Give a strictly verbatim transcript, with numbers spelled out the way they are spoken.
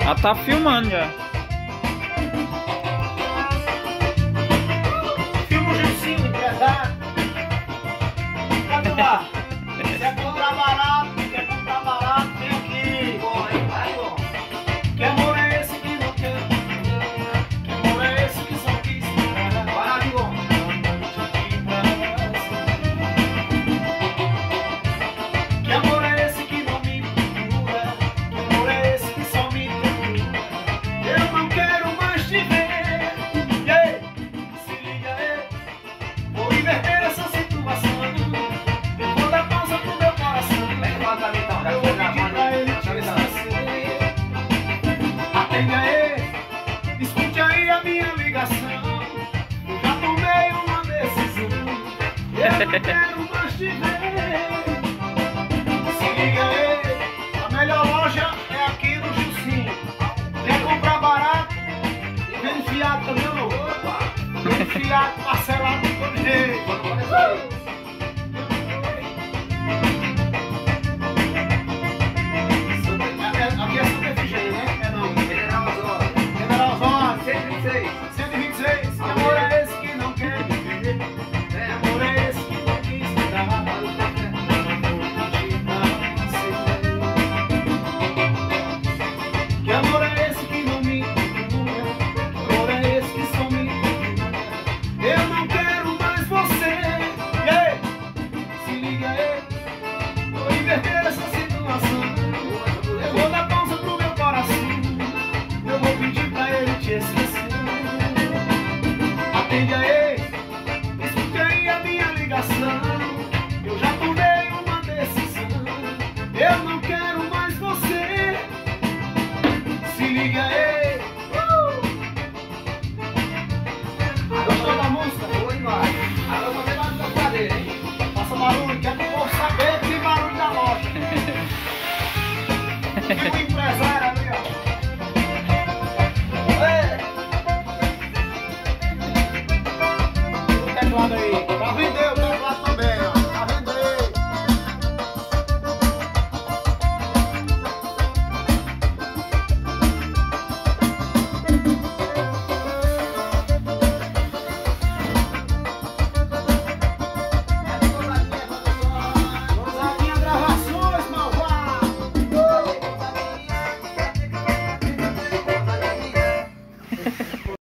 Ela tá filmando já. Filma o Gilcinho, empresário. Cadê lá? Quer comprar barato, quer comprar barato, vem aqui. Bom, aí vai, bom. Que amor é esse que não quer? Que amor é esse que só quis? Barato, bom. Que amor é esse que não me procura? Que amor é esse que só me procura? Eu não quero mais te ver. Yeah. Se liga aí, vou inverter essa situação. Eu vou dar pausa pro meu coração. Eu vou pedir pra ele te esquecer. Atende aí, escute aí a minha ligação. Eu já tomei uma decisão. Eu não quero mais te ver. Se liga aí, a melhor loja é aqui no Gilcinho. Quer comprar barato? Vem fiado também, não? Vem fiado, parcelado de todo jeito. Aqui é Super F G, né? É não. General Osório. General Osório. cento e vinte e seis. cento e vinte e seis. Que amor é esse que não quer viver? Que amor é esse que não quis me dar? Que amor é esse que não me procura? Que amor é esse que só me procura? Eu não quero mais você. Yeah. Se liga aí, vou inverter essa situação. Eu vou dar pausa pro meu coração. Eu vou pedir pra ele te esquecer. Atende aí, escute aí a minha ligação. Eu já tomei uma decisão. Eu não quero mais você. Se liga aí. Uh! Gostou da música? Oi, Mário. Agora eu vou ter mais da cadeira, hein? Passa barulho, quer que o povo saber que barulho da loja. E o empresário ali, ó. Ei! O teclado aí. Pra vender o teclado também.